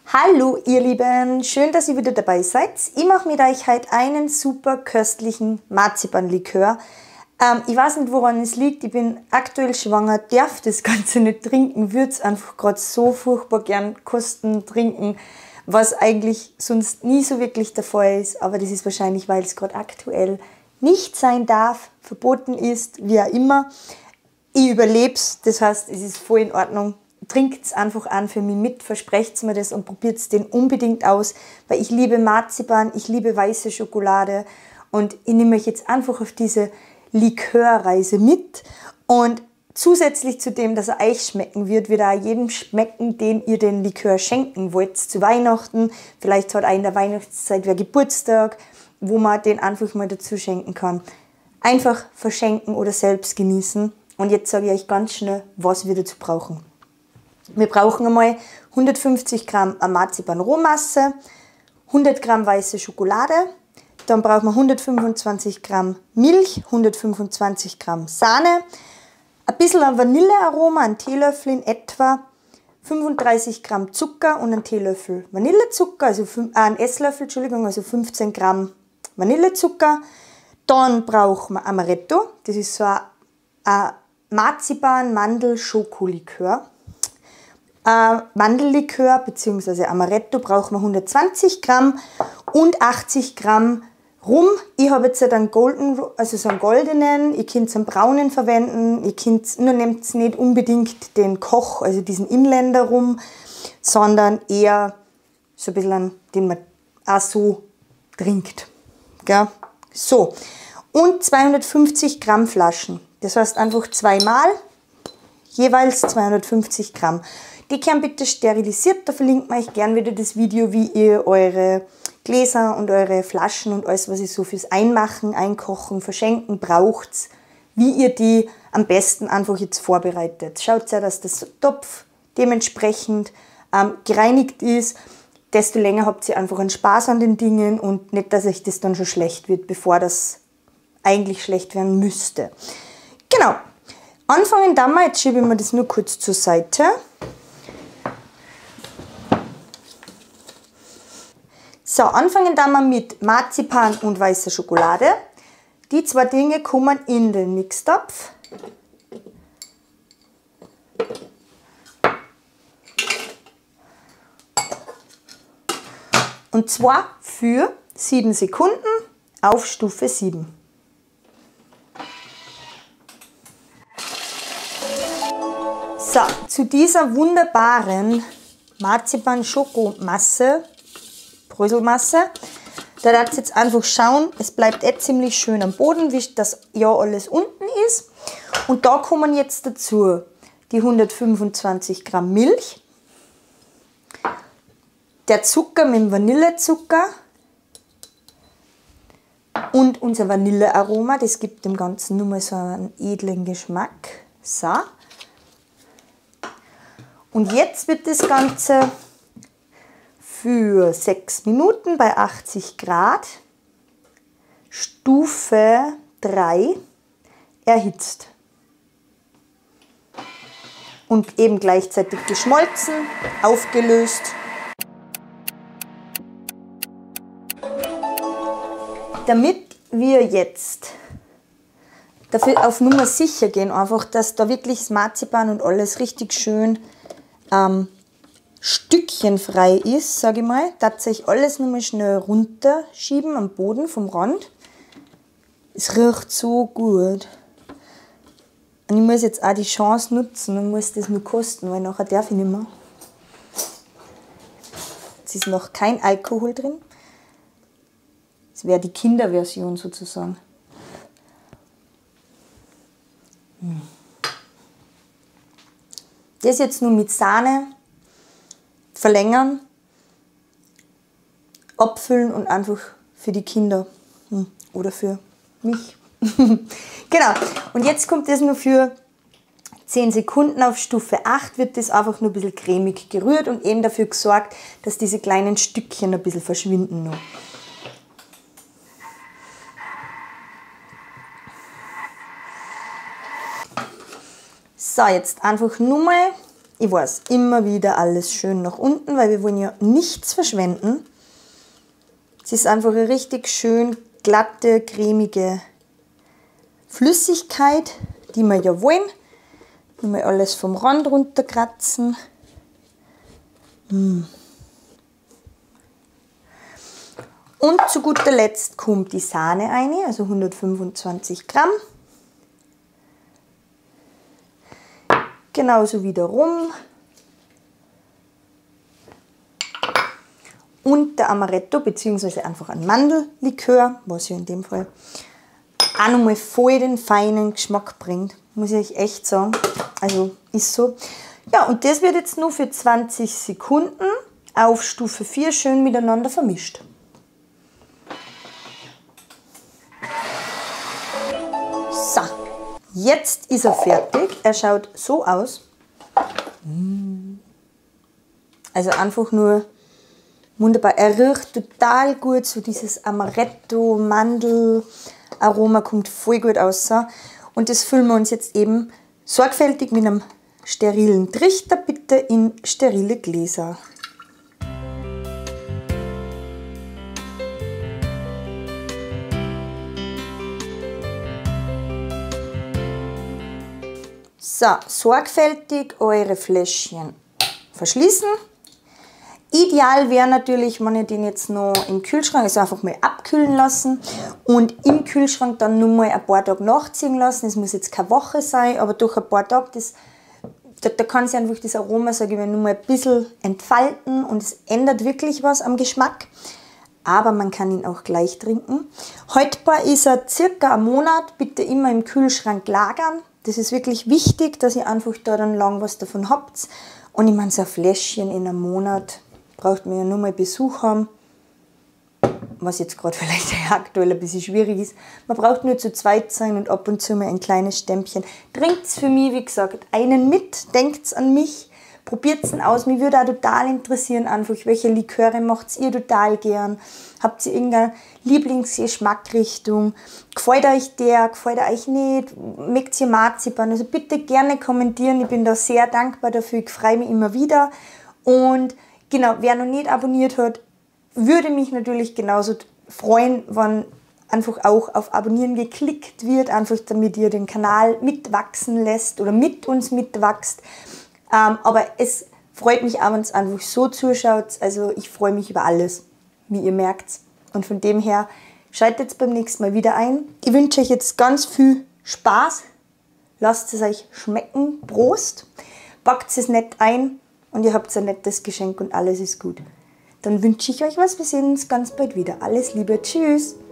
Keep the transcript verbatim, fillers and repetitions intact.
Hallo ihr Lieben, schön, dass ihr wieder dabei seid. Ich mache mit euch heute einen super köstlichen Marzipanlikör. Ähm, ich weiß nicht, woran es liegt, ich bin aktuell schwanger, darf das Ganze nicht trinken, würde es einfach gerade so furchtbar gern kosten, trinken, was eigentlich sonst nie so wirklich der Fall ist. Aber das ist wahrscheinlich, weil es gerade aktuell nicht sein darf, verboten ist, wie auch immer. Ich überlebe es, das heißt, es ist voll in Ordnung. Trinkt es einfach an für mich mit, versprecht mir das und probiert den unbedingt aus, weil ich liebe Marzipan, ich liebe weiße Schokolade und ich nehme euch jetzt einfach auf diese Likörreise mit und zusätzlich zu dem, dass er euch schmecken wird, wird er jedem schmecken, den ihr den Likör schenken wollt, zu Weihnachten, vielleicht hat auch in der Weihnachtszeit wer Geburtstag, wo man den einfach mal dazu schenken kann. Einfach verschenken oder selbst genießen und jetzt sage ich euch ganz schnell, was wir dazu brauchen. Wir brauchen einmal hundertfünfzig Gramm Marzipan-Rohmasse, hundert Gramm weiße Schokolade, dann brauchen wir hundertfünfundzwanzig Gramm Milch, hundertfünfundzwanzig Gramm Sahne, ein bisschen an Vanillearoma, einen Teelöffel in etwa, fünfunddreißig Gramm Zucker und einen Teelöffel Vanillezucker, also äh, einen Esslöffel, Entschuldigung, also fünfzehn Gramm Vanillezucker. Dann brauchen wir Amaretto, das ist so ein, ein Marzipan-Mandel-Schokolikör. Äh, Mandellikör bzw. Amaretto brauchen wir hundertzwanzig Gramm und achtzig Gramm Rum. Ich habe jetzt einen Golden, also so einen goldenen, ihr könnt einen braunen verwenden, ihr könnt, nur nehmt nicht unbedingt den Koch, also diesen Inländer Rum, sondern eher so ein bisschen einen, den man auch so trinkt. Gell? So, und zweihundertfünfzig Gramm Flaschen, das heißt einfach zweimal, jeweils zweihundertfünfzig Gramm. Die können bitte sterilisiert, da verlinkt man euch gerne wieder das Video, wie ihr eure Gläser und eure Flaschen und alles, was ihr so fürs Einmachen, Einkochen, Verschenken braucht, wie ihr die am besten einfach jetzt vorbereitet. Schaut ja, dass das Topf dementsprechend ähm, gereinigt ist, desto länger habt ihr einfach einen Spaß an den Dingen und nicht, dass euch das dann schon schlecht wird, bevor das eigentlich schlecht werden müsste. Genau, anfangen da mal, jetzt schiebe ich mir das nur kurz zur Seite. So, anfangen da mal mit Marzipan und weißer Schokolade. Die zwei Dinge kommen in den Mixtopf. Und zwar für sieben Sekunden auf Stufe sieben. So, zu dieser wunderbaren Marzipan-Schokomasse, Bröselmasse, da darf jetzt einfach schauen, es bleibt eh ziemlich schön am Boden, wie das ja alles unten ist. Und da kommen jetzt dazu die hundertfünfundzwanzig Gramm Milch, der Zucker mit dem Vanillezucker und unser Vanillearoma, das gibt dem Ganzen nur mal so einen edlen Geschmack. So. Und jetzt wird das Ganze für sechs Minuten bei achtzig Grad, Stufe drei, erhitzt. Und eben gleichzeitig geschmolzen, aufgelöst. Damit wir jetzt dafür auf Nummer sicher gehen, einfach, dass da wirklich das Marzipan und alles richtig schön ähm, stückchenfrei ist, sage ich mal, dass ich alles nochmal schnell runterschieben am Boden vom Rand. Es riecht so gut. Und ich muss jetzt auch die Chance nutzen und muss das nur kosten, weil nachher darf ich nicht mehr. Jetzt ist noch kein Alkohol drin. Das wäre die Kinderversion sozusagen. Das jetzt nur mit Sahne verlängern, abfüllen und einfach für die Kinder oder für mich. Genau, und jetzt kommt das nur für zehn Sekunden auf Stufe acht, wird das einfach nur ein bisschen cremig gerührt und eben dafür gesorgt, dass diese kleinen Stückchen ein bisschen verschwinden noch. So, jetzt einfach nur mal Ich weiß, immer wieder alles schön nach unten, weil wir wollen ja nichts verschwenden. Es ist einfach eine richtig schön glatte, cremige Flüssigkeit, die wir ja wollen. Mal alles vom Rand runterkratzen. Mm. Und zu guter Letzt kommt die Sahne rein, also hundertfünfundzwanzig Gramm. Genauso wiederum. Und der Amaretto, beziehungsweise einfach ein Mandellikör, was ja in dem Fall auch nochmal voll den feinen Geschmack bringt, muss ich euch echt sagen. Also ist so. Ja, und das wird jetzt nur für zwanzig Sekunden auf Stufe vier schön miteinander vermischt. So, jetzt ist er fertig. Er schaut so aus. Also einfach nur wunderbar. Er riecht total gut, so dieses Amaretto, Mandel, Aroma kommt voll gut raus. Und das füllen wir uns jetzt eben sorgfältig mit einem sterilen Trichter, bitte in sterile Gläser. So, sorgfältig eure Fläschchen verschließen. Ideal wäre natürlich, wenn ihr den jetzt noch im Kühlschrank, also einfach mal abkühlen lassen und im Kühlschrank dann nur mal ein paar Tage nachziehen lassen. Es muss jetzt keine Woche sein, aber durch ein paar Tage, das, da, da kann sich einfach das Aroma, sage ich mal, nur mal ein bisschen entfalten und es ändert wirklich was am Geschmack. Aber man kann ihn auch gleich trinken. Haltbar ist er circa einen Monat, bitte immer im Kühlschrank lagern. Das ist wirklich wichtig, dass ihr einfach da dann lang was davon habt. Und ich meine, so ein Fläschchen in einem Monat braucht man ja nur mal Besuch haben, was jetzt gerade vielleicht aktuell ein bisschen schwierig ist. Man braucht nur zu zweit sein und ab und zu mal ein kleines Stämmchen. Trinkt's für mich, wie gesagt, einen mit, denkt's an mich, probiert's ihn aus. Mich würde auch total interessieren, einfach, welche Liköre macht ihr total gern? Habt ihr irgendeine Lieblingsgeschmackrichtung? Gefällt euch der? Gefällt er euch nicht? Mögt ihr Marzipan? Also bitte gerne kommentieren. Ich bin da sehr dankbar dafür. Ich freue mich immer wieder. Und genau, wer noch nicht abonniert hat, würde mich natürlich genauso freuen, wenn einfach auch auf Abonnieren geklickt wird, einfach damit ihr den Kanal mitwachsen lässt oder mit uns mitwachst. Ähm, aber es freut mich auch, wenn es einfach so zuschaut. Also ich freue mich über alles, wie ihr merkt. Und von dem her, schaltet beim nächsten Mal wieder ein. Ich wünsche euch jetzt ganz viel Spaß. Lasst es euch schmecken. Prost. Packt es nett ein und ihr habt ein nettes Geschenk und alles ist gut. Dann wünsche ich euch was. Wir sehen uns ganz bald wieder. Alles Liebe. Tschüss.